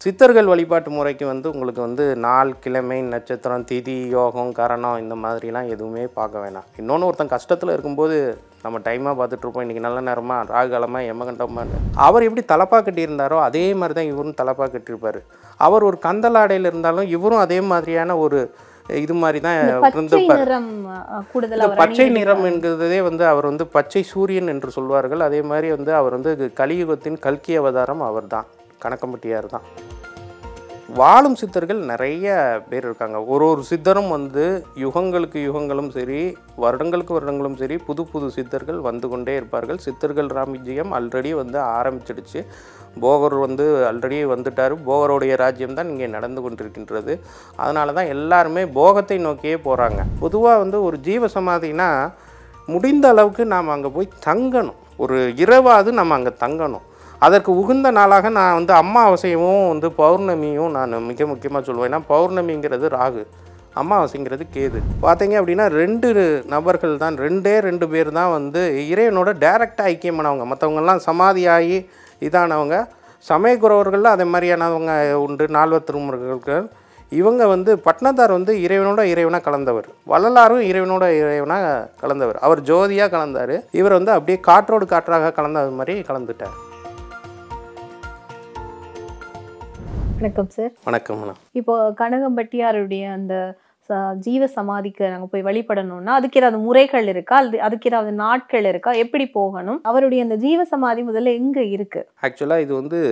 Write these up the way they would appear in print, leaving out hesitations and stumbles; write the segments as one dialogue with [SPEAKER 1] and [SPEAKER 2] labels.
[SPEAKER 1] சித்தர்கள் வழிபாட்டு முறைக்கு உங்களுக்கு நாள், கிழமை, நட்சத்திரம், திதி, யோகம், கரணம் இந்த மாதிரிலாம் எதுவுமே பார்க்க வேணாம். இன்னொன்று ஒருத்தன் கஷ்டத்தில் இருக்கும்போது நம்ம டைமாக பார்த்துட்ருப்போம். இன்றைக்கி நல்ல நேரமா, ராகுகாலமாக, யமகண்டமான்னு. அவர் எப்படி தலப்பா கட்டியிருந்தாரோ அதே மாதிரி தான் இவரும் தலப்பா கட்டியிருப்பார். அவர் ஒரு கந்தலாடையில் இருந்தாலும் இவரும் அதே மாதிரியான ஒரு இது மாதிரி தான் இருந்திருப்பார். பச்சை நிறம் என்கிறதே அவர் பச்சை சூரியன் என்று சொல்வார்கள். அதே மாதிரி அவர் கலியுகத்தின் கல்கி அவதாரம் அவர் தான், கணக்கம்பட்டியார் தான். வாழும் சித்தர்கள் நிறைய பேர் இருக்காங்க. ஒரு சித்தரும் யுகங்களுக்கு யுகங்களும் சரி, வருடங்களுக்கு வருடங்களும் சரி, புது புது சித்தர்கள் வந்து கொண்டே இருப்பார்கள். சித்தர்கள் ராமஜியம் ஆல்ரெடி ஆரம்பிச்சிடுச்சு. போகர் ஆல்ரெடி வந்துட்டார். போகருடைய ராஜ்யம் தான் இங்கே நடந்து கொண்டிருக்கின்றது. அதனால தான் எல்லாருமே போகத்தை நோக்கியே போகிறாங்க. பொதுவாக ஒரு ஜீவ சமாதினா முடிந்த அளவுக்கு நாம் அங்கே போய் தங்கணும். ஒரு இரவாவது நம்ம அங்கே தங்கணும். அதற்கு உகுந்த நாளாக நான் அமாவாசையும் பௌர்ணமியும் நான் மிக முக்கியமாக சொல்லுவேன். ஏன்னா பௌர்ணமிங்கிறது ராகு, அமாவாசைங்கிறது கேது. பார்த்தீங்க அப்படின்னா 2 நபர்கள் தான், 2 பேர் தான் இறைவனோட டைரெக்டாக ஐக்கியமானவங்க. மற்றவங்கெல்லாம் சமாதி ஆகி இதானவங்க. சமயக்குறவர்களில் அதே மாதிரியானவங்க உண்டு, 4 திருமுருகர்கள். இவங்க பட்னத்தார் இறைவனோட இறைவனாக கலந்தவர். வள்ளலாரும் இறைவனோட இறைவனாக கலந்தவர். அவர் ஜோதியாக கலந்தார். இவர் அப்படியே காற்றோடு காற்றாக கலந்தது மாதிரி கலந்துட்டார்.
[SPEAKER 2] வணக்கம் சார்.
[SPEAKER 1] வணக்கம்.
[SPEAKER 2] இப்போ கனகம்பட்டியாருடைய அந்த ஜீவ சமாதிக்கு நாங்கள் போய் வழிபடணும்னா அதுக்கு ஏதாவது முறைகள் இருக்கா, அதுக்கு ஏதாவது நாட்கள் இருக்கா, எப்படி போகணும்? அவருடைய அந்த ஜீவ சமாதி முதல்ல எங்கே இருக்குது?
[SPEAKER 1] ஆக்சுவலாக இது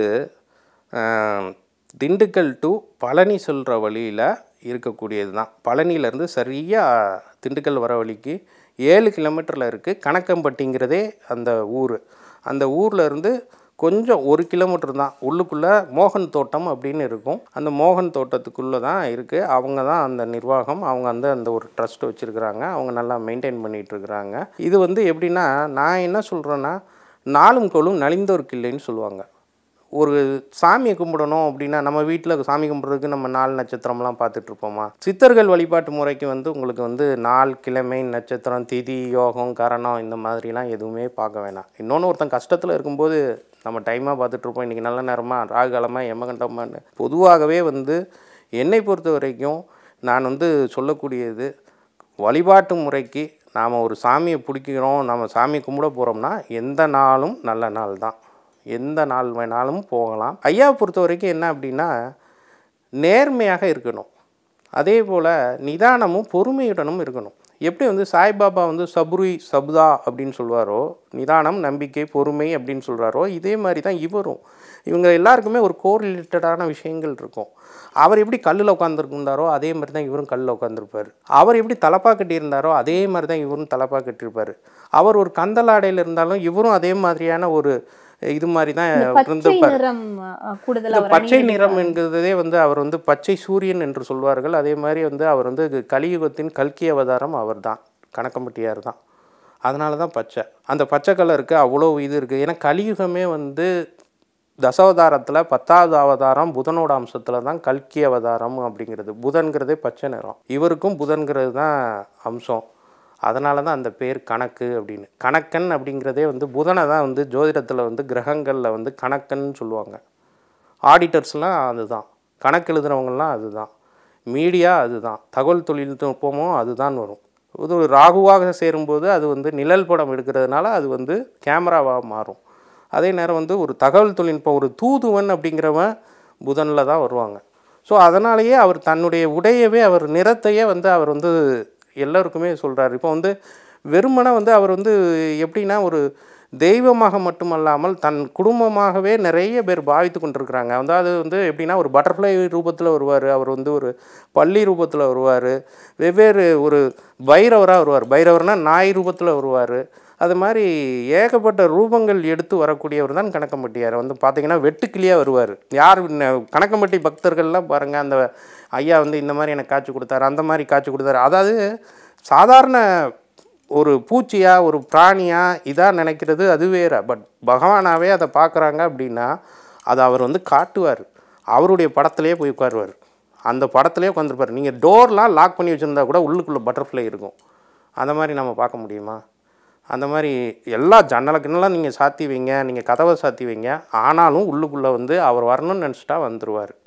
[SPEAKER 1] திண்டுக்கல் டு பழனி சொல்கிற வழியில் இருக்கக்கூடியது தான். பழனியிலேருந்து சரியாக திண்டுக்கல் வர வழிக்கு 7 கிலோமீட்டரில் இருக்குது. கணக்கம்பட்டிங்கிறதே அந்த ஊர். அந்த ஊரில் இருந்து கொஞ்சம் 1 கிலோமீட்டர் தான் உள்ளுக்குள்ளே மோகன் தோட்டம் அப்படின்னு இருக்கும். அந்த மோகன் தோட்டத்துக்குள்ளே தான் இருக்குது. அவங்க தான் அந்த நிர்வாகம். அவங்க அந்த ஒரு ட்ரஸ்ட் வச்சுருக்குறாங்க. அவங்க நல்லா மெயின்டைன் பண்ணிகிட்ருக்குறாங்க. இது எப்படின்னா, நான் என்ன சொல்கிறேன்னா, நாளும் கோளும் நலிந்தோருக்கு இல்லைன்னு சொல்லுவாங்க. ஒரு சாமியை கும்பிடணும் அப்படின்னா நம்ம வீட்டில் சாமி கும்பிட்றதுக்கு நம்ம நாள் நட்சத்திரம்லாம் பார்த்துட்ருப்போமா? சித்தர்கள் வழிபாட்டு முறைக்கு உங்களுக்கு நாள், கிழமை, நட்சத்திரம், திதி, யோகம், கரணம் இந்த மாதிரிலாம் எதுவுமே பார்க்க வேணாம். இன்னொன்று ஒருத்தன் கஷ்டத்தில் இருக்கும்போது நம்ம டைமாக பார்த்துட்ருப்போம். இன்றைக்கி நல்ல நேரமா, ராகுகாலமாக, யமகண்டமான்னு. பொதுவாகவே என்னை பொறுத்த வரைக்கும் நான் சொல்லக்கூடியது, வழிபாட்டு முறைக்கு நாம் ஒரு சாமியை பிடிக்கிறோம், நம்ம சாமி கும்பிட போகிறோம்னா எந்த நாளும் நல்ல நாள் தான். எந்த நாள் வேணாலும் போகலாம். ஐயாவை பொறுத்த வரைக்கும் என்ன அப்படின்னா, நேர்மையாக இருக்கணும். அதே போல் நிதானமும் பொறுமையுடனும் இருக்கணும். எப்படி சாய்பாபா சபுரி சப்தா அப்படின்னு சொல்வாரோ, நிதானம், நம்பிக்கை, பொறுமை அப்படின்னு சொல்கிறாரோ, இதே மாதிரி தான் இவரும். இவங்க எல்லாருக்குமே ஒரு கோரிலேட்டடான விஷயங்கள் இருக்கும். அவர் எப்படி கல்லில் உட்காந்துருந்தாரோ அதே மாதிரி தான் இவரும் கல்லில் உட்காந்துருப்பார். அவர் எப்படி தலப்பா கட்டியிருந்தாரோ அதே மாதிரி தான் இவரும் தலப்பா கட்டியிருப்பார். அவர் ஒரு கந்தலாடையில் இருந்தாலும் இவரும் அதே மாதிரியான ஒரு இது மாதிரி தான் இருந்திருப்பார். பச்சை நிறம் என்கிறதே அவர் பச்சை சூரியன் என்று சொல்வார்கள். அதே மாதிரி அவர் கலியுகத்தின் கல்கி அவதாரம் அவர் தான், கணக்கம்பட்டியார் தான். அதனால தான் பச்சை. அந்த பச்சை கலருக்கு அவ்வளோ இது இருக்குது. ஏன்னா கலியுகமே தசாவதாரத்தில் 10வது அவதாரம் புதனோட அம்சத்தில் தான் கல்கி அவதாரம் அப்படிங்கிறது. புதன்கிறதே பச்சை நிறம், இவருக்கும் புதன்கிறது தான் அம்சம். அதனால தான் அந்த பேர் கணக்கு அப்படின்னு. கணக்கன் அப்படிங்கிறதே புதனை தான் ஜோதிடத்தில் கிரகங்களில் கணக்கன்னு சொல்லுவாங்க. ஆடிட்டர்ஸ்லாம் அதுதான், கணக்கு எழுதுகிறவங்கலாம் அதுதான், மீடியா அதுதான், தகவல் தொழில்நுட்பமும் அதுதான் வரும். ஒரு ராகுவாக சேரும்போது அது நிழல் படம் எடுக்கிறதுனால அது கேமராவாக மாறும். அதே நேரம் ஒரு தகவல் தொழில்நுட்பம், ஒரு தூதுவன் அப்படிங்கிறவன் புதனில் தான் வருவாங்க. ஸோ அதனாலேயே அவர் தன்னுடைய உடையவே, அவர் நிறத்தையே அவர் எல்லோருக்குமே சொல்கிறார். இப்போ வெறுமனை அவர் எப்படின்னா ஒரு தெய்வமாக மட்டுமல்லாமல் தன் குடும்பமாகவே நிறைய பேர் பாவித்து கொண்டிருக்கிறாங்க. அது எப்படின்னா ஒரு பட்டர்ஃப்ளை ரூபத்தில் வருவார், அவர் ஒரு பள்ளி ரூபத்தில் வருவார், வெவ்வேறு ஒரு பைரவராக வருவார், பைரவர்னால் நாய் ரூபத்தில் வருவார். அது மாதிரி ஏகப்பட்ட ரூபங்கள் எடுத்து வரக்கூடியவர் தான் கணக்கம்பட்டியார். பார்த்திங்கன்னா வெட்டுக்கிளியாக வருவார். யார் கணக்கம்பட்டி பக்தர்கள்லாம் பாருங்கள், அந்த ஐயா இந்த மாதிரி எனக்கு காட்சி கொடுத்தாரு, அந்த மாதிரி காட்சி கொடுத்தாரு. அதாவது சாதாரண ஒரு பூச்சியாக, ஒரு பிராணியாக இதாக நினைக்கிறது அது வேறு. பட் பகவானாகவே அதை பார்க்குறாங்க அப்படின்னா அதை அவர் காட்டுவார். அவருடைய படத்துலேயே போய் உட்காருவார். அந்த படத்துலேயே உட்காந்துருப்பார். நீங்கள் டோர்லாம் லாக் பண்ணி வச்சுருந்தா கூட உள்ளுக்குள்ளே பட்டர்ஃப்ளை இருக்கும். அந்த மாதிரி நம்ம பார்க்க முடியுமா? அந்த மாதிரி எல்லா ஜன்னலுக்குன்னெல்லாம் நீங்கள் சாத்தி வைங்க, நீங்கள் கதவை சாத்தி வைங்க, ஆனாலும் உள்ளுக்குள்ளே அவர் வரணும்னு நினச்சிட்டா வந்துடுவார்.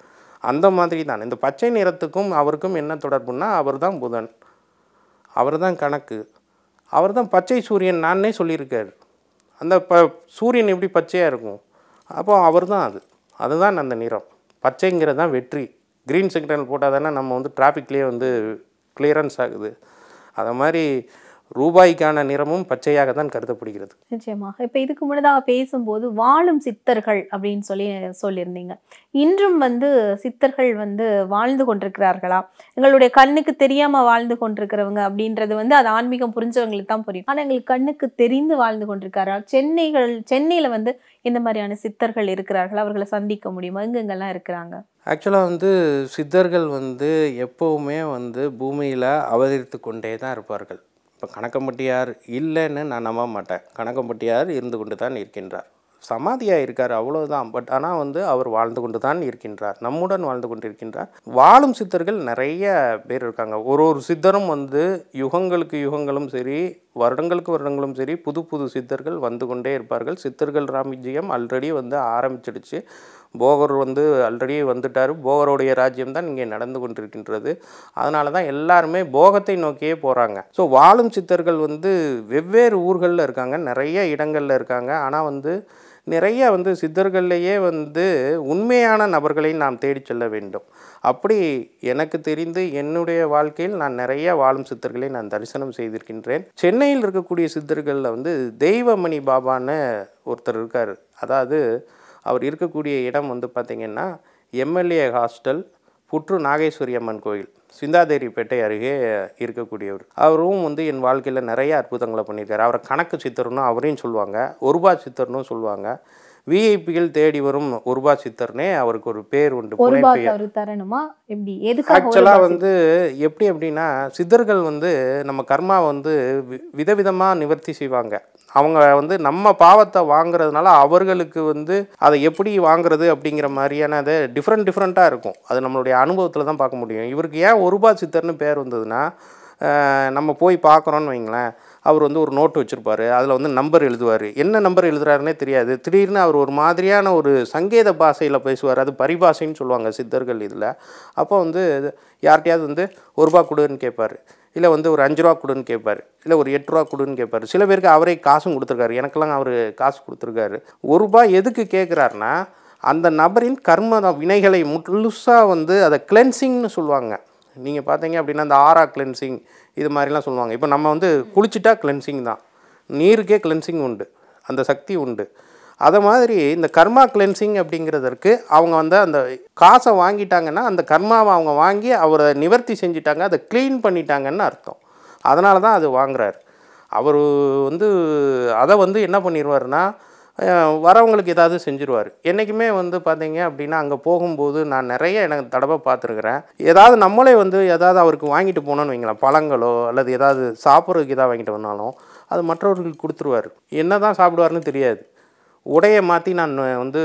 [SPEAKER 1] அந்த மாதிரி தான் இந்த பச்சை நிறத்துக்கும் அவருக்கும் என்ன தொடர்புன்னா, அவர் தான் புதன், அவர் தான் கணக்கு, அவர் தான் பச்சை சூரியன் நானே சொல்லியிருக்காரு. அந்த சூரியன் எப்படி பச்சையாக இருக்கும், அப்போ அவர் தான் அதுதான் அந்த நிறம். பச்சைங்கிறது தான் வெற்றி. க்ரீன் சிக்னல் போட்டால் தானே நம்ம வந்து டிராஃபிக்லேயே வந்து கிளியரன்ஸ் ஆகுது. அதை மாதிரி ரூபாய்க்கான நிறமும் பச்சையாக தான் கருதப்படுகிறது.
[SPEAKER 2] நிச்சயமாக. இப்போ இதுக்கு முன்னதாக பேசும்போது வாழும் சித்தர்கள் அப்படின்னு சொல்லியிருந்தீங்க. இன்றும் வந்து சித்தர்கள் வந்து வாழ்ந்து கொண்டிருக்கிறார்களா? எங்களுடைய கண்ணுக்கு தெரியாமல் வாழ்ந்து கொண்டிருக்கிறவங்க அப்படின்றது வந்து அது ஆன்மீகம் புரிஞ்சவங்களுக்கு தான் புரியும். ஆனால் எங்களுக்கு கண்ணுக்கு தெரிந்து வாழ்ந்து கொண்டிருக்காரா? சென்னையில் வந்து இந்த மாதிரியான சித்தர்கள் இருக்கிறார்கள், அவர்களை சந்திக்க முடியுமா? எங்கெங்கெல்லாம் இருக்கிறாங்க?
[SPEAKER 1] ஆக்சுவலாக வந்து சித்தர்கள் வந்து எப்போவுமே வந்து பூமியில் அவதரித்து கொண்டே தான் இருப்பார்கள். இப்போ கணக்கம்பட்டியார் இல்லைன்னு நான் நம்ப மாட்டேன். கணக்கம்பட்டியார் இருந்து கொண்டு தான் இருக்கின்றார், சமாதியாக இருக்கார், அவ்வளோதான். பட் ஆனால் வந்து அவர் வாழ்ந்து கொண்டு தான் இருக்கின்றார், நம்முடன் வாழ்ந்து கொண்டு இருக்கின்றார். வாழும் சித்தர்கள் நிறைய பேர் இருக்காங்க. ஒரு சித்தரும் வந்து யுகங்களுக்கு யுகங்களும் சரி, வருடங்களுக்கு வருடங்களும் சரி, புது புது சித்தர்கள் வந்து கொண்டே இருப்பார்கள். சித்தர்கள் ராமஜியம் ஆல்ரெடி வந்து ஆரம்பிச்சிடுச்சு. போகர் வந்து ஆல்ரெடி வந்துட்டார். போகருடைய ராஜ்யம் தான் இங்கே நடந்து கொண்டிருக்கின்றது. அதனால தான் எல்லாருமே போகத்தை நோக்கியே போகிறாங்க. ஸோ வாழும் சித்தர்கள் வந்து வெவ்வேறு ஊர்களில் இருக்காங்க, நிறைய இடங்களில் இருக்காங்க. ஆனால் வந்து நிறைய வந்து சித்தர்கள்லேயே வந்து உண்மையான நபர்களை நாம் தேடி செல்ல வேண்டும். அப்படி எனக்கு தெரிந்து என்னுடைய வாழ்க்கையில் நான் நிறைய வாழும் சித்தர்களை நான் தரிசனம் செய்திருக்கின்றேன். சென்னையில் இருக்கக்கூடிய சித்தர்களில் வந்து தெய்வமணி பாபான்னு ஒருத்தர் இருக்கார். அதாவது அவர் இருக்கக்கூடிய இடம் வந்து பார்த்திங்கன்னா எம்எல்ஏ ஹாஸ்டல், புற்று நாகேஸ்வரி அம்மன் கோயில், சிந்தாதேரிப்பேட்டை அருகே இருக்கக்கூடியவர். அவரும் வந்து என் வாழ்க்கையில் நிறைய அற்புதங்களை பண்ணியிருக்காரு. அவரை கணக்கு சித்தர்னு அவரையும் சொல்லுவாங்க, ஒருபா சித்தர்னு சொல்லுவாங்க. விஐபிகள் தேடி வரும் ஒருபா சித்தர்னே அவருக்கு ஒரு பேர் உண்டு. ஆக்சுவலாக வந்து எப்படி அப்படின்னா, சித்தர்கள் வந்து நம்ம கர்மா வந்து விதவிதமாக நிவர்த்தி செய்வாங்க. அவங்க வந்து நம்ம பாவத்தை வாங்குறதுனால அவர்களுக்கு வந்து அதை எப்படி வாங்குறது அப்படிங்கிற மாதிரியான அது டிஃப்ரெண்ட்டாக இருக்கும். அது நம்மளுடைய அனுபவத்தில் தான் பார்க்க முடியும். இவருக்கு ஏன் ஒருபா சித்தர்னு பேர் வந்ததுன்னா, நம்ம போய் பார்க்குறோன்னு வைங்களேன், அவர் வந்து ஒரு நோட்டு வச்சுருப்பார், அதில் வந்து நம்பர் எழுதுவார். என்ன நம்பர் எழுதுறாருன்னே தெரியாது. திடீர்னு அவர் ஒரு மாதிரியான ஒரு சங்கேத பாஷையில் பேசுவார். அது பரிபாஷைன்னு சொல்லுவாங்க சித்தர்கள் இதில். அப்போ வந்து யார்கிட்டையாவது வந்து ₹1 கொடுன்னு கேட்பார், இல்லை வந்து ஒரு ₹5 கொடுன்னு கேட்பார், இல்லை ஒரு ₹8 கொடுன்னு கேட்பார். சில பேருக்கு அவரே காசும் கொடுத்துருக்காரு. எனக்கெல்லாம் அவர் காசு கொடுத்துருக்காரு. ₹1 எதுக்கு கேட்குறாருன்னா, அந்த நபரின் கர்ம வினைகளை முழுசாக வந்து அதை கிளென்சிங்னு சொல்லுவாங்க. நீங்கள் பார்த்தீங்க அப்படின்னா அந்த ஆரா கிளென்சிங் இது மாதிரிலாம் சொல்லுவாங்க. இப்போ நம்ம வந்து குளிச்சுட்டா கிளென்சிங் தான், நீருக்கே கிளென்சிங் உண்டு, அந்த சக்தி உண்டு. அதை மாதிரி இந்த கர்மா கிளென்சிங் அப்படிங்கிறதற்கு அவங்க வந்து அந்த காசை வாங்கிட்டாங்கன்னா அந்த கர்மாவை அவங்க வாங்கி அவரை நிவர்த்தி செஞ்சிட்டாங்க, அதை க்ளீன் பண்ணிட்டாங்கன்னு அர்த்தம். அதனால தான் அது வாங்குறாரு. அவர் வந்து அதை வந்து என்ன பண்ணிடுவார்னா, வரவங்களுக்கு ஏதாவது செஞ்சுருவார். என்றைக்குமே வந்து பார்த்தீங்க அப்படின்னா அங்கே போகும்போது நான் நிறைய எனக்கு தடவை பார்த்துருக்குறேன். ஏதாவது நம்மளே வந்து ஏதாவது அவருக்கு வாங்கிட்டு போனோன்னு வைங்களேன், பழங்களோ அல்லது ஏதாவது சாப்பிட்றதுக்கு ஏதாவது வாங்கிட்டு வந்தாலும் அது மற்றவர்களுக்கு கொடுத்துருவார். என்ன தான் சாப்பிடுவார்னு தெரியாது. உடையை மாற்றி நான் வந்து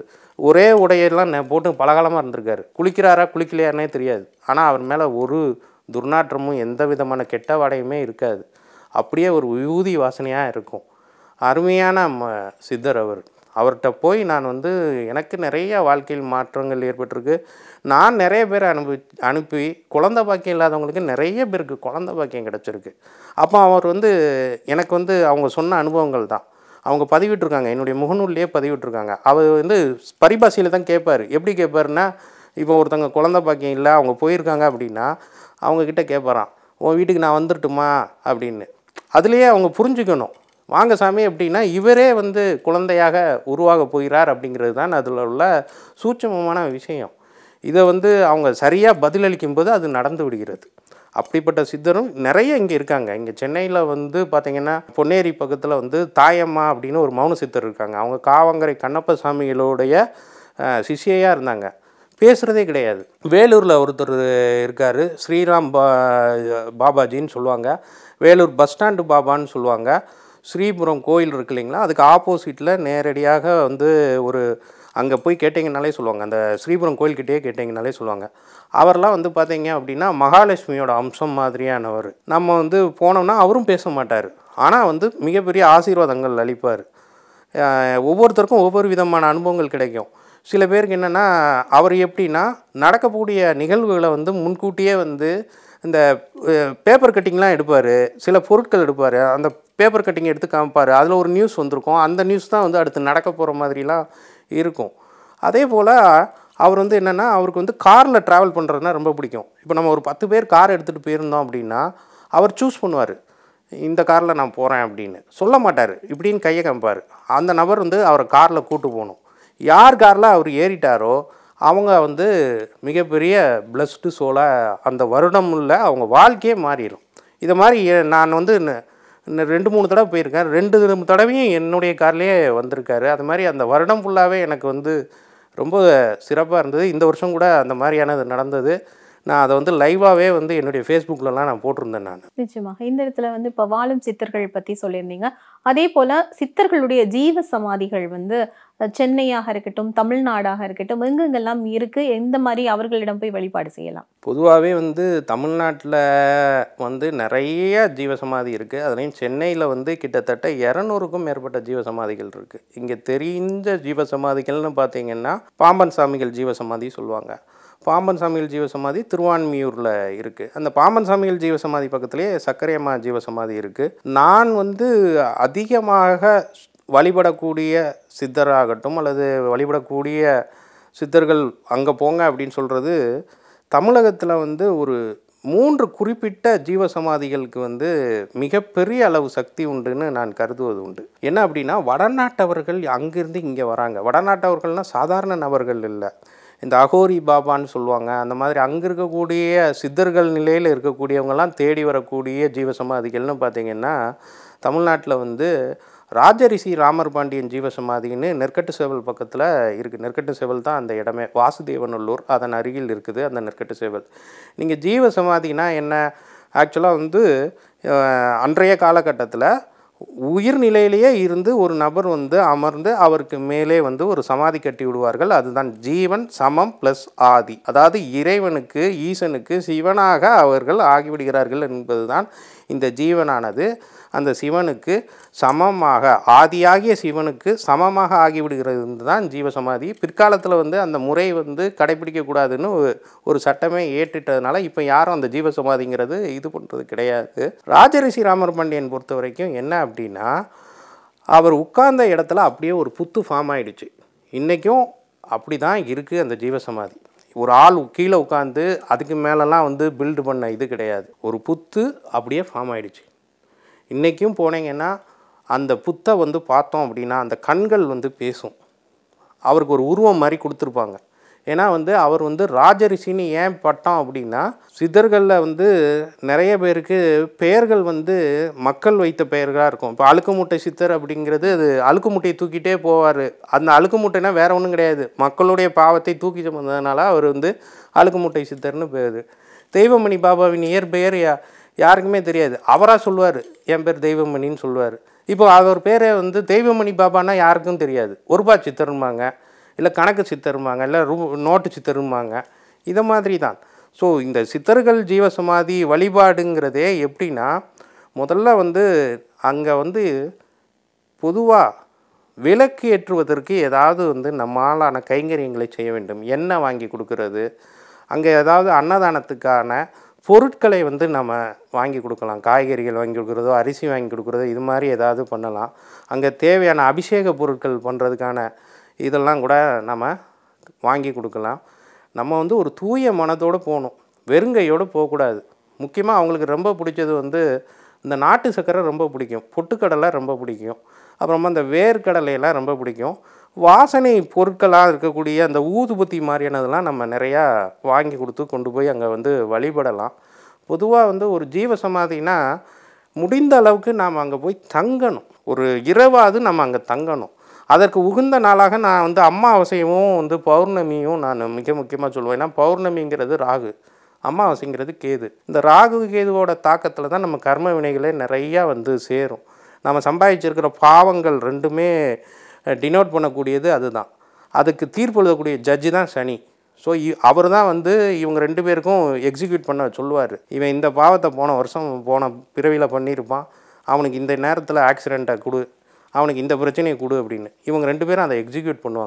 [SPEAKER 1] ஒரே உடையெல்லாம் போட்டு பலகாலமாக இருந்திருக்காரு. குளிக்கிறாரா குளிக்கலையாருனே தெரியாது. ஆனால் அவர் மேலே ஒரு துர்நாற்றமும் எந்த விதமான கெட்ட வாடையுமே இருக்காது. அப்படியே ஒரு விபூதி வாசனையாக இருக்கும். அருமையான சித்தர் அவர். அவர்கிட்ட போய் நான் வந்து எனக்கு நிறைய வாழ்க்கையில் மாற்றங்கள் ஏற்பட்டிருக்கு. நான் நிறைய பேரை அனுப்பி குழந்தை பாக்கியம் இல்லாதவங்களுக்கு நிறைய பேருக்கு குழந்தை பாக்கியம் கிடச்சிருக்கு. அப்போ அவர் வந்து எனக்கு வந்து அவங்க சொன்ன அனுபவங்கள் தான் அவங்க பதிவிட்டிருக்காங்க, என்னுடைய முகநூல்லையே பதிவிட்டிருக்காங்க. அவர் வந்து பரிபாஷையில் தான் கேட்பார். எப்படி கேட்பாருன்னா, இப்போ ஒருத்தவங்க குழந்தை பாக்கியம் இல்லை, அவங்க போயிருக்காங்க அப்படின்னா அவங்கக்கிட்ட கேட்பாராம், உன் வீட்டுக்கு நான் வந்துடட்டுமா அப்படின்னு. அதுலேயே அவங்க புரிஞ்சுக்கணும், வாங்க சாமி அப்படின்னா இவரே வந்து குழந்தையாக உருவாக போகிறார் அப்படிங்கிறது தான் அதில் உள்ள சூட்சமமான விஷயம். இதை வந்து அவங்க சரியாக பதிலளிக்கும் போது அது நடந்து விடுகிறது. அப்படிப்பட்ட சித்தரும் நிறைய இங்கே இருக்காங்க. இங்கே சென்னையில் வந்து பார்த்திங்கன்னா பொன்னேரி பக்கத்தில் வந்து தாயம்மா அப்படின்னு ஒரு மௌன சித்தர் இருக்காங்க. அவங்க காவங்கரை கண்ணப்ப சாமிகளுடைய சிஷ்யையாக இருந்தாங்க. பேசுகிறதே கிடையாது. வேலூரில் ஒருத்தர் இருக்கார், ஸ்ரீராம் பாபாஜின்னு சொல்லுவாங்க. வேலூர் பஸ் ஸ்டாண்டு பாபான்னு சொல்லுவாங்க. ஸ்ரீபுரம் கோயில் இருக்கு இல்லைங்களா, அதுக்கு ஆப்போசிட்டில் நேரடியாக வந்து ஒரு அங்கே போய் கேட்டிங்கனாலே சொல்லுவாங்க, அந்த ஸ்ரீபுரம் கோயில்கிட்டே கேட்டிங்கனாலே சொல்லுவாங்க. அவரெலாம் வந்து பார்த்தீங்க அப்படின்னா மகாலட்சுமியோட அம்சம் மாதிரியானவர். நம்ம வந்து போனோம்னா அவரும் பேச மாட்டார், ஆனால் வந்து மிகப்பெரிய ஆசீர்வாதங்கள் அளிப்பார். ஒவ்வொருத்தருக்கும் ஒவ்வொரு விதமான அனுபவங்கள் கிடைக்கும். சில பேருக்கு என்னென்னா அவர் எப்படின்னா நடக்கக்கூடிய நிகழ்வுகளை வந்து முன்கூட்டியே வந்து இந்த பேப்பர் கட்டிங்லாம் எடுப்பார், சில பொருட்கள் எடுப்பார், அந்த பேப்பர் கட்டிங் எடுத்து காமிப்பார், அதில் ஒரு நியூஸ் வந்திருக்கும், அந்த நியூஸ் தான் வந்து அடுத்து நடக்க போகிற மாதிரிலாம் இருக்கும். அதே போல் அவர் வந்து என்னென்னா அவருக்கு வந்து காரில் ட்ராவல் பண்ணுறதுனா ரொம்ப பிடிக்கும். இப்போ நம்ம ஒரு 10 பேர் கார் எடுத்துகிட்டு போயிருந்தோம் அப்படின்னா அவர் சூஸ் பண்ணுவார், இந்த காரில் நான் போகிறேன் அப்படின்னு சொல்ல மாட்டார், இப்படின்னு கையை காமிப்பார். அந்த நபர் வந்து அவரை காரில் கூட்டு போகணும். யார் காரில் அவர் ஏறிட்டாரோ அவங்க வந்து மிகப்பெரிய பிளஸ்டு சோலாக அந்த வருடம் உள்ள அவங்க வாழ்க்கையே மாறிடும். இதை மாதிரி நான் வந்து 2-3 தடவை போயிருக்கேன். 2 தடவையும் என்னுடைய கார்லேயே வந்திருக்காரு. அது மாதிரி அந்த வருடம் ஃபுல்லாகவே எனக்கு வந்து ரொம்ப சிறப்பாக இருந்தது. இந்த வருஷம் கூட அந்த மாதிரியானது நடந்தது. நான் அதை வந்து லைவாகவே வந்து என்னுடைய ஃபேஸ்புக்கிலலாம் நான் போட்டிருந்தேன் நான்.
[SPEAKER 2] நிச்சயமாக இந்த இடத்துல வந்து இப்போ வாழும் சித்தர்கள் பற்றி சொல்லியிருந்தீங்க. அதே போல் சித்தர்களுடைய ஜீவ சமாதிகள் வந்து சென்னையாக இருக்கட்டும், தமிழ்நாடாக இருக்கட்டும், எங்கெங்கெல்லாம் இருக்குது, எந்த மாதிரி அவர்களிடம் போய் வழிபாடு செய்யலாம்?
[SPEAKER 1] பொதுவாகவே வந்து தமிழ்நாட்டில் வந்து நிறைய ஜீவசமாதி இருக்குது. அதுலேயும் சென்னையில் வந்து கிட்டத்தட்ட 200க்கும் மேற்பட்ட ஜீவசமாதிகள் இருக்குது. இங்கே தெரிந்த ஜீவசமாதிகள்னு பார்த்தீங்கன்னா பாம்பன் சாமிகள் ஜீவசமாதி சொல்லுவாங்க. பாம்பன் சாமிகள் ஜீவசமாதி திருவான்மியூரில் இருக்குது. அந்த பாம்பன் சாமிகள் ஜீவசமாதி பக்கத்துலேயே சக்கரையம்மா ஜீவசமாதி இருக்குது. நான் வந்து அதிகமாக வழிபடக்கூடிய சித்தராகட்டும் அல்லது வழிபடக்கூடிய சித்தர்கள் அங்கே போங்க அப்படின்னு சொல்கிறது, தமிழகத்தில் வந்து ஒரு 3 குறிப்பிட்ட ஜீவசமாதிகளுக்கு வந்து மிகப்பெரிய அளவு சக்தி உண்டுன்னு நான் கருதுவது உண்டு. என்ன அப்படின்னா வடநாட்டவர்கள் அங்கேருந்து இங்கே வராங்க. வடநாட்டவர்கள்னால் சாதாரண நபர்கள் இல்லை, இந்த அகோரி பாபான்னு சொல்லுவாங்க. அந்த மாதிரி அங்கே இருக்கக்கூடிய சித்தர்கள் நிலையில் இருக்கக்கூடியவங்கெல்லாம் தேடி வரக்கூடிய ஜீவசமாதிகள்னு பார்த்திங்கன்னா தமிழ்நாட்டில் வந்து ராஜரிஷி ராமர் பாண்டியன் ஜீவசமாதின்னு நெற்கட்டு சேவல் பக்கத்தில் இருக்குது. நெற்கட்டு சேவல் தான் அந்த இடமே, வாசுதேவநல்லூர் அதன் அருகில் இருக்குது அந்த நெற்கட்டு சேவல். நீங்கள் ஜீவசமாதினா என்ன, ஆக்சுவலாக வந்து அன்றைய காலகட்டத்தில் உயிர்நிலையிலேயே இருந்து ஒரு நபர் வந்து அமர்ந்து அவருக்கு மேலே வந்து ஒரு சமாதி கட்டி விடுவார்கள். அதுதான் ஜீவன் சமம் ப்ளஸ் ஆதி, அதாவது இறைவனுக்கு ஈசனுக்கு சிவனாக அவர்கள் ஆகிவிடுகிறார்கள் என்பது தான் இந்த ஜீவனானது அந்த சிவனுக்கு சமமாக, ஆதியாகிய சிவனுக்கு சமமாக ஆகிவிடுகிறது தான் ஜீவசமாதி. பிற்காலத்தில் வந்து அந்த முறை வந்து கடைபிடிக்கக்கூடாதுன்னு ஒரு சட்டமே ஏற்றிட்டதுனால இப்போ யாரும் அந்த ஜீவசமாதிங்கிறது இது பண்ணுறது கிடையாது. ராஜரிஷி ராமர் பாண்டியன் பொறுத்த வரைக்கும் என்ன அப்படின்னா அவர் உட்கார்ந்த இடத்துல அப்படியே ஒரு புத்து ஃபார்ம் ஆகிடுச்சு. இன்றைக்கும் அப்படி தான் இருக்குது அந்த ஜீவசமாதி. ஒரு ஆள் கீழே உட்காந்து அதுக்கு மேலெலாம் வந்து பில்டு பண்ண இது கிடையாது, ஒரு புத்து அப்படியே ஃபார்ம் ஆகிடுச்சு. இன்றைக்கும் போனீங்கன்னா அந்த புத்தை வந்து பார்த்தோம் அப்படின்னா அந்த கண்கள் வந்து பேசும். அவருக்கு ஒரு உருவம் மாதிரி கொடுத்துருப்பாங்க. ஏன்னா வந்து அவர் வந்து ராஜரிஷின்னு ஏன் பட்டம் அப்படின்னா சித்தர்களில் வந்து நிறைய பேருக்கு பெயர்கள் வந்து மக்கள் வைத்த பெயர்களாக இருக்கும். இப்போ அழுக்குமுட்டை சித்தர் அப்படிங்கிறது அது அழுக்கு முட்டையை தூக்கிட்டே போவார். அந்த அழுக்கு முட்டைனா வேறு ஒன்றும் கிடையாது, மக்களுடைய பாவத்தை தூக்கி சுமந்ததுனால அவர் வந்து அழுக்குமுட்டை சித்தர்னு பேர். தெய்வமணி பாபாவின் இயற்பெயர் யாருக்குமே தெரியாது, அவராக சொல்லுவார் என் பேர் தெய்வமணின்னு சொல்லுவார். இப்போ அவர் பேரை வந்து தெய்வமணி பாபான்னா யாருக்கும் தெரியாது, ஒருபா சித்தருமாங்க, இல்லை கணக்கு சித்தருமாங்க, இல்லை நோட்டு சித்தருமாங்க. இதை மாதிரி தான். ஸோ இந்த சித்தர்கள் ஜீவசமாதி வழிபாடுங்கிறதே எப்படின்னா முதல்ல வந்து அங்கே வந்து பொதுவாக விளக்கு ஏற்றுவதற்கு ஏதாவது வந்து நம்மளான கைங்கரியங்களை செய்ய வேண்டும். எண்ணெய் வாங்கி கொடுக்கறது, அங்கே ஏதாவது அன்னதானத்துக்கான பொருட்களை வந்து நம்ம வாங்கி கொடுக்கலாம், காய்கறிகள் வாங்கி கொடுக்குறதோ அரிசி வாங்கி கொடுக்குறதோ இது மாதிரி ஏதாவது பண்ணலாம். அங்கே தேவையான அபிஷேக பொருட்கள் பண்ணுறதுக்கான இதெல்லாம் கூட நம்ம வாங்கி கொடுக்கலாம். நம்ம வந்து ஒரு தூய மனத்தோடு போகணும், வெறுங்கையோடு போகக்கூடாது. முக்கியமாக அவங்களுக்கு ரொம்ப பிடிச்சது வந்து இந்த நாட்டு சக்கரை ரொம்ப பிடிக்கும், பொட்டுக்கடலை ரொம்ப பிடிக்கும், அப்புறமா இந்த வேர்க்கடலையெல்லாம் ரொம்ப பிடிக்கும். வாசனை பொருட்களாக இருக்கக்கூடிய அந்த ஊதுபத்தி மாதிரியானதெல்லாம் நம்ம நிறையா வாங்கி கொடுத்து கொண்டு போய் அங்கே வந்து வழிபடலாம். பொதுவாக வந்து ஒரு ஜீவசமாதினா முடிந்த அளவுக்கு நாம் அங்கே போய் தங்கணும், ஒரு இரவாவது நம்ம அங்கே தங்கணும். அதற்கு உகந்த நாளாக நான் வந்து அமாவாசையும் வந்து பௌர்ணமியும் நான் மிக முக்கியமாக சொல்லுவேன். ஏன்னா பௌர்ணமிங்கிறது ராகு, அமாவாசைங்கிறது கேது. இந்த ராகு கேதுவோட தாக்கத்தில் தான் நம்ம கர்ம வினைகளே நிறையா வந்து சேரும். நம்ம சம்பாதிச்சிருக்கிற பாவங்கள் ரெண்டுமே டினோட் பண்ணக்கூடியது அதுதான். அதுக்கு தீர்ப்பு எழுதக்கூடிய ஜட்ஜு தான் சனி. ஸோ அவர் தான் வந்து இவங்க 2 பேருக்கும் எக்ஸிக்யூட் பண்ண சொல்லுவார். இவன் இந்த பாவத்தை போன வருஷம் போன பிறவியில் பண்ணியிருப்பான், அவனுக்கு இந்த நேரத்தில் ஆக்சிடெண்ட்டை கொடு, அவனுக்கு இந்த பிரச்சனையை கொடு அப்படின்னு. இவங்க 2 பேரும் அதை எக்ஸிக்யூட் பண்ணுவாங்க.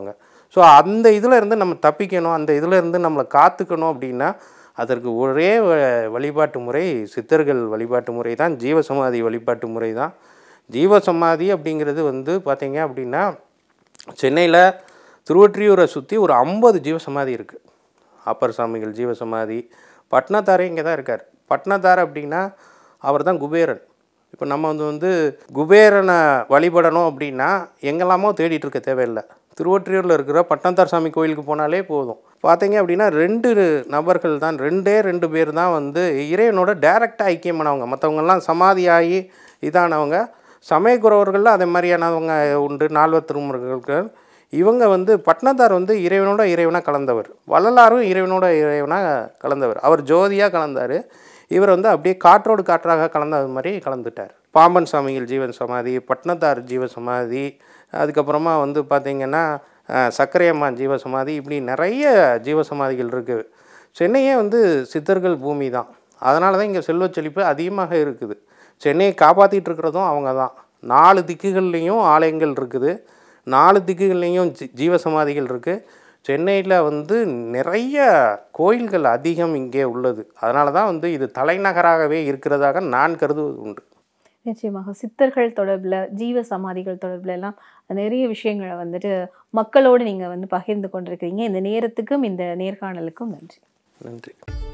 [SPEAKER 1] ஸோ அந்த இதில் இருந்து நம்ம தப்பிக்கணும், அந்த இதில் இருந்து நம்மளை காத்துக்கணும் அப்படின்னா அதற்கு ஒரே வழிபாட்டு முறை சித்தர்கள் வழிபாட்டு முறை தான், ஜீவசமாதி வழிபாட்டு முறை தான். ஜீவசமாதி அப்படிங்கிறது வந்து பார்த்திங்க அப்படின்னா சென்னையில் திருவொற்றியூரை சுற்றி ஒரு 50 ஜீவசமாதி இருக்குது. அப்பர் சாமிகள் ஜீவசமாதி. பட்னத்தாரே இங்கே தான் இருக்கார். பட்னத்தார் அப்படின்னா அவர் தான் குபேரன். இப்போ நம்ம வந்து குபேரனை வழிபடணும் அப்படின்னா எங்கெல்லாமோ தேடிட்டு இருக்க தேவையில்லை. திருவொற்றியூரில் இருக்கிற பட்னத்தார் சாமி கோயிலுக்கு போனாலே போதும். பார்த்தீங்க அப்படின்னா 2 நபர்கள் தான், 2 பேர் தான் வந்து இறைவனோட டைரெக்டாக ஐக்கியமானவங்க. மற்றவங்கெல்லாம் சமாதியாகி இதானவங்க. சமயக்குறவர்களில் அதே மாதிரியானவங்க உண்டு, 4 திருமுருகர்கள். இவங்க வந்து பட்னத்தார் வந்து இறைவனோட இறைவனாக கலந்தவர். வள்ளலாரும் இறைவனோட இறைவனாக கலந்தவர். அவர் ஜோதியாக கலந்தார். இவர் வந்து அப்படியே காற்றோடு காற்றாக கலந்தது மாதிரி கலந்துட்டார். பாம்பன் சாமிகள் ஜீவன் சமாதி, பட்னத்தார் ஜீவசமாதி, அதுக்கப்புறமா வந்து பார்த்திங்கன்னா சக்கரையம்மான் ஜீவசமாதி, இப்படி நிறைய ஜீவசமாதிகள் இருக்குது. சென்னையே வந்து சித்தர்கள் பூமி தான். அதனால தான் இங்கே செல்வ செழிப்பு அதிகமாக இருக்குது. சென்னையை காப்பாற்றிட்டு இருக்கிறதும் அவங்க தான். 4 திக்குகள்லேயும் ஆலயங்கள் இருக்குது, 4 திக்குகள்லேயும் ஜீவசமாதிகள் இருக்குது. சென்னையில் வந்து நிறைய கோயில்கள் அதிகம் இங்கே உள்ளது. அதனால தான் வந்து இது தலைநகராகவே இருக்கிறதாக நான் கருதுவது உண்டு.
[SPEAKER 2] நிச்சயமாக சித்தர்கள் தொடர்பில், ஜீவ சமாதிகள் தொடர்பில் எல்லாம் நிறைய விஷயங்களை வந்துட்டு மக்களோடு நீங்கள் வந்து பகிர்ந்து கொண்டிருக்கிறீங்க. இந்த நேரத்துக்கும் இந்த நேர்காணலுக்கும் நன்றி.
[SPEAKER 1] நன்றி.